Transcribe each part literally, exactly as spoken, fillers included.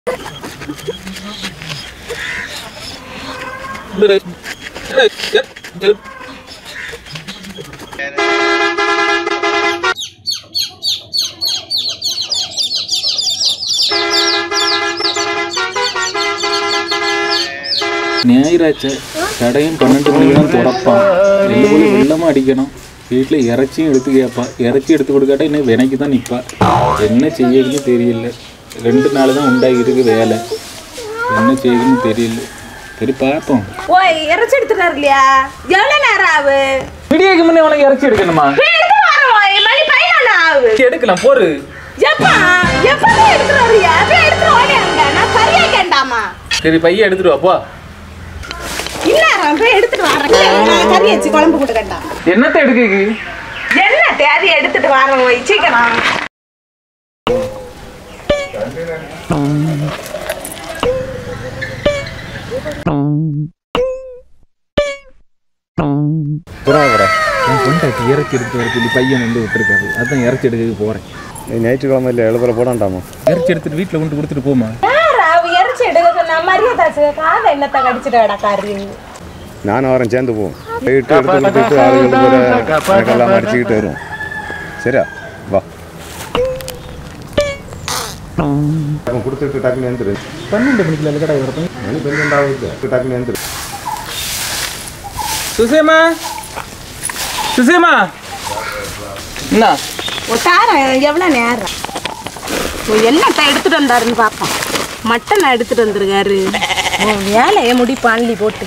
ஞாயிறாச்ச கடையும் பன்னெண்டு மணிக்கு தான் திறப்பான். ரெண்டு போல வெள்ளமாக அடிக்கணும். வீட்டில் இறைச்சியும் எடுத்து கேட்பா. இறைச்சி எடுத்து கொடுக்காட்டா இன்னும் வினைக்கு தான் நிற்பா. என்ன செய்யணும்னு தெரியல. ரெண்டு நாள் தான் உண்டாகிருக்கு வேலை. என்ன செய்யணும்னு தெரியல. சரி பார்ப்போம். ஓய் இறைச்சி எடுத்துட்டாரு இல்லையா? எவ்வளோ நேரம் ஆகு? விடியக்கு முன்னே உனக்கு இறைச்சி எடுக்கணுமா? எடுக்கலாம் போரு. சரி பையன் எடுத்துட்டு வாப்பா. என்னத்தை எடுக்க? என்னத்தை அது எடுத்துட்டு வரணும் சீக்கிரம். இறச்சி எடுத்து வர சொல்லி பையன் வந்து விட்டுருக்காரு. அதான் இறச்சி எடுக்க போறேன். ஞாயிற்றுக்கிழமை இல்லை எழுபுற போடாண்டாமா? இறச்சி எடுத்துட்டு வீட்டில் கொண்டு கொடுத்துட்டு போமா. இறச்சி எடுக்க சொன்னா மரியாதை காதை என்னத்தை கடிச்சிட்டு காரு. நானும் வரேன் சேர்ந்து போவோம். போயிட்டு எடுத்து கொடுத்துட்டு ஆளுகளுக்கு எல்லாம் அடிச்சுக்கிட்டு வரும். சரியா வா. கொடுத்துட்டு டக்குன்னு எழுந்துரு. பன்னெண்டு மணிக்குள்ள கடை வரப்போ மணி பன்னெண்டாவது டக்குன்னு எழுந்துரு. சுசேமா சுசேமா என்ன எவ்வளோ நேரம் என்னத்தை எடுத்துட்டு வந்தாருன்னு பார்ப்போம். மட்டனை எடுத்துட்டு வந்துருக்காரு. வேலையை முடிப்பான்லி போட்டு.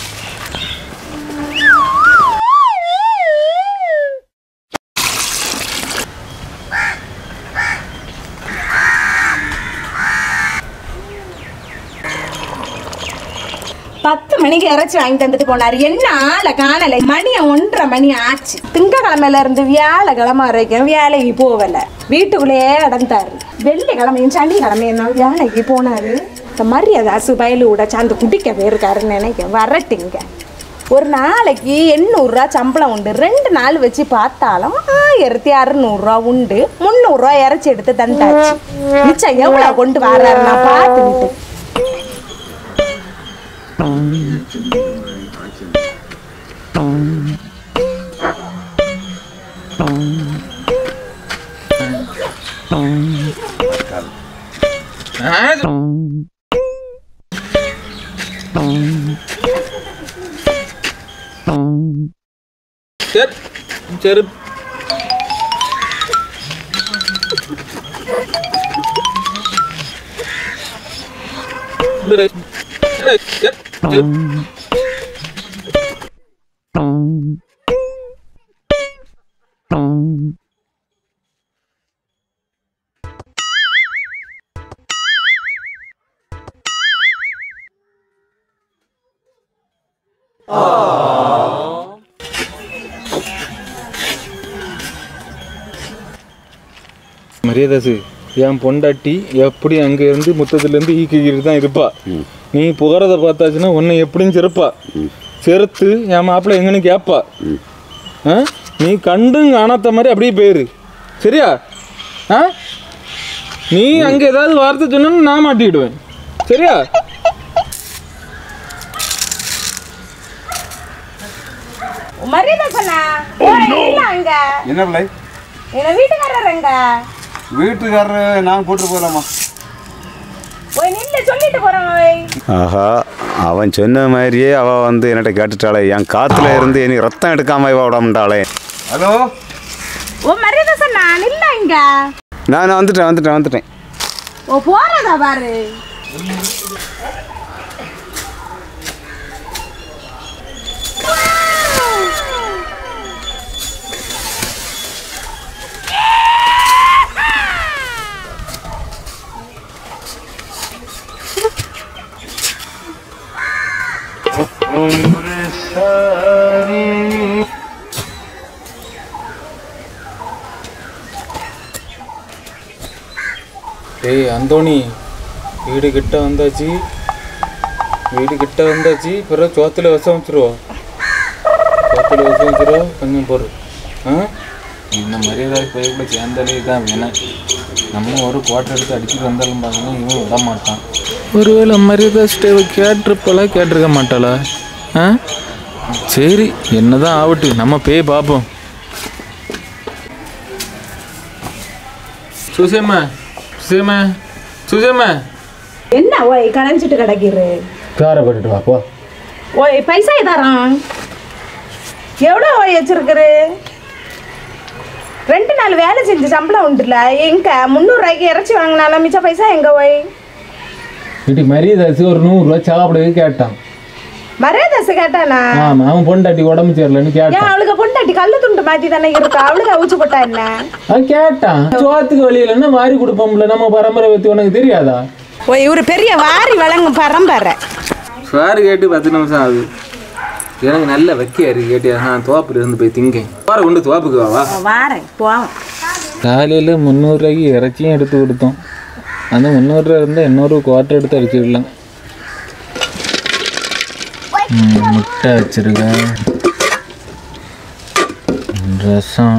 பத்து மணிக்கு இறைச்சி வாங்கி தந்துட்டு போனாரு. என்ன ஆளை காணலை. மணியை ஒன்றரை மணி ஆச்சு. திங்கக்கிழமையில இருந்து வியாழக்கிழமை வரைக்கும் வேலைக்கு போகல. வீட்டுக்குள்ளேயே அடந்தாரு. வெள்ளிக்கிழமையும் சனிக்கிழமையும் வேலைக்கு போனாரு. இந்த மரியாதை அசு பயலு கூட சாந்து குடிக்க போயிருக்காருன்னு நினைக்க. வரட்டுங்க. ஒரு நாளைக்கு எண்ணூறுரூவா சம்பளம் உண்டு. ரெண்டு நாள் வச்சு பார்த்தாலும் ஆயிரத்தி அறுநூறுரூவா உண்டு. முந்நூறுரூவா இறைச்சி எடுத்து தந்தாச்சு. மிச்சம் எவ்வளோ கொண்டு வர்றாரு நான் பார்த்துக்கிட்டு. சரி மரியாதாசு என் பொண்டாட்டி எப்படி அங்கே இருந்து முத்தத்துலேருந்து ஈக்கிக்கிட்டு தான் இருப்பா. நீ புகறதை பார்த்தாச்சுன்னா உன்னை எப்படின்னு சிறப்பா செறுத்து என் மாப்பிள்ளை எங்கன்னு கேட்பா. ஆ நீ கண்டும் காணாத மாதிரி அப்படியே போயிரு. சரியா? ஆ நீ அங்கே ஏதாவது வார்த்தை சொன்னு நான் மாட்டிக்கிடுவேன். சரியா? என்ன பிள்ளை? வீட்டுக்காரங்க வீட்டுக்காரர் நான் கூட்டு போகலாமா? ஆஹா அவன் சொன்ன மாதிரியே அவள் வந்து என்கிட்ட கேட்டுட்டாளே. என் காத்துல இருந்து இனி ரத்தம் எடுக்காம இவ விடாமட்டாளே. ஹலோ ஓ மரியாதை சொன்னா இல்ல இங்க. நான் வந்துட்டேன் வந்துட்டேன் வந்துட்டேன். ஓ போறதா பாரு. ஏய் அந்தோணி வீடு கிட்ட வந்தாச்சு. வீடு கிட்ட வந்தாச்சு. பிறகு சோத்துல விஷம் வச்சுருவோம். சோத்துல விஷம் வச்சுருவோம். கொஞ்சம் பொறு. ஆ இந்த மரியாதை போய் கூட சேர்ந்தாலே தான் வேணாம். நம்ம ஒரு கோட்டை எடுத்து அடிச்சுட்டு வந்தாலும் பார்த்தோன்னா இவன் விட மாட்டான். ஒருவேளை மரியாதை ஸ்டேவை கேட்டிருப்பாளா கேட்டிருக்க மாட்டாளா? ஆ சரி, என்னதான் ஆகட்டு, நம்ம போய் பார்ப்போம். சுசேம்மா சுசேம்மா சுசேம்மா என்ன ஓய் களைஞ்சிட்டு கிடக்கிரு? காரை போட்டுட்டு வா போ. ஓய் பைசா தரான் எவ்வளோ ஓய் வச்சிருக்குரு? ரெண்டு நாள் வேலை செஞ்சு சம்பளம் உண்டுல, எங்க முந்நூறுரூவாய்க்கு இறைச்சி வாங்கினாலும் மிச்ச பைசா எங்க ஓய்? வீட்டு மரியாதை ஒரு நூறுரூவா சாப்பிடவே கேட்டான். மரியாதை கேட்டானா? ஆமா, அவன் பொண்டாட்டி உடம்பு சரியில்லைன்னு கேட்டான். ஏன் அவளுக்கு பொண்டாட்டி கல்லு துண்டு மாத்தி தானே இருக்கா? அவளுக்கு அவிச்சு போட்டா என்ன? அவன் கேட்டான், சோத்துக்கு வழியிலன்னா வாரி கொடுப்போம்ல, நம்ம பரம்பரை பத்தி உனக்கு தெரியாதா? ஓ இவரு பெரிய வாரி வழங்கும் பரம்பரை. சாரு கேட்டு பத்து நிமிஷம் ஆகுது. எனக்கு நல்ல வைக்காரு கேட்டியா? நான் தோப்புல இருந்து போய் திங்கேன். வார கொண்டு தோப்புக்கு வாவா. வாரேன் போவோம். காலையில் முந்நூறுரூவாய்க்கு இறைச்சியும் எடுத்து கொடுத்தோம். அந்த முந்நூறுரூவா இருந்தால் இன்னொரு குவார்ட்டர் எடுத்து அடிச்சிடலாம். முட்டை வச்சிருக்கேன், ரசம்.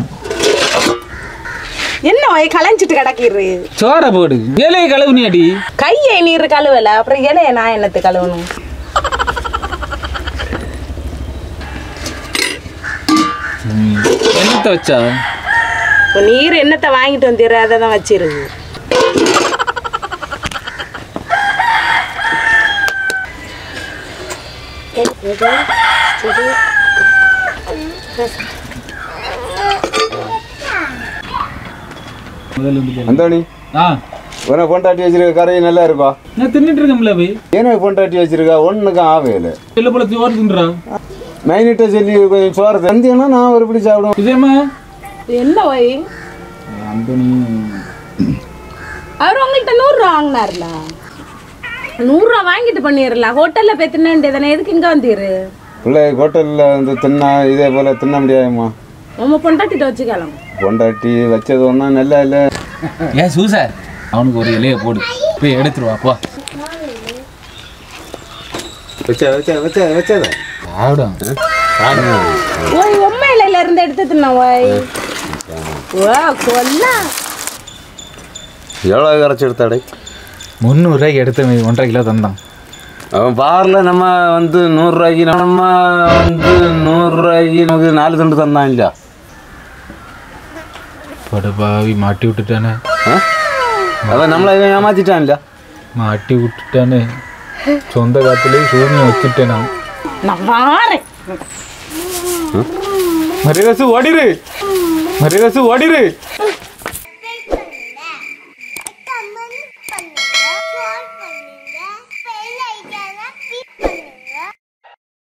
என்ன ஓய் களைஞ்சிட்டு கிடக்கிரு? சோறை போடு. இலையை கழுவுனியாடி? கையை நீர் கழுவல, அப்புறம் இலைய நான் என்னத்து கழுவணும்? என்னத்தை வச்சா? நீர் என்னத்தை வாங்கிட்டு வந்துடுற, அதை தான் வச்சிருக்கு. அந்தோணி, ஆ உன பொண்டாட்டி வச்சிருக்க கரை நல்லா இருக்கா? நான் தின்னுட்டு இருக்கேன்ல போய். எனக்கு பொண்டாட்டி வச்சிருக்கா ஒன்றுக்கும் ஆவையில் இல்லை போல சோறு தின்றான். மைனிட்ட சொல்லி கொஞ்சம் சோறு தந்தீங்கன்னா நான் ஒரு பிடி சாப்பிடுவேன். விஜயம்மா என்ன ஓய்? அந்தோணி அவர் உங்கள்கிட்ட நூறுரூவா வாங்கினார்ல, நூறுரூவா வாங்கிட்டு பண்ணிடலாம். ஹோட்டலில் போய் தின்ன வேண்டியதானே, எதுக்கு இங்கே வந்துரு? பிள்ளை ஹோட்டலில் வந்து தின்னா இதே போல் தின்ன முடியாதும்மா. நம்ம பொண்டாட்டிட்ட வச்சுக்கலாம். பொண்டாட்டி வச்சது ஒன்றா நல்லா இல்லை. ஏன் சூசா, அவனுக்கு ஒரு இலையை போடு, போய் எடுத்துருவா போ. வச்சா வச்சா வச்சா வச்சதா சாப்பிடும். ஓய் உண்மை இலையில இருந்து எடுத்து தின்ன ஓய். ஓ கொல்ல எவ்வளோ கரைச்சி எடுத்தாடே? முந்நூறுரூவாய்க்கு எடுத்து ஒன்றரை கிலோ தந்தான். அவன் பாரில் நம்ம வந்து நூறுரூவாய்க்கு நம்ம வந்து நூறுரூவாய்க்கு நமக்கு நாலு துண்டு தந்தான் இல்லையா? படுபாவி மாட்டி விட்டுட்டானே. அவன் நம்மளை ஏமாத்திட்டான் இல்லையா? மாட்டி விட்டுட்டானே. சொந்த காத்துலேயே சூரியன் வச்சுட்டேன் நான். நான் வாரேன். மரியாதை ஓடிரு, மரியாதை ஓடிரு.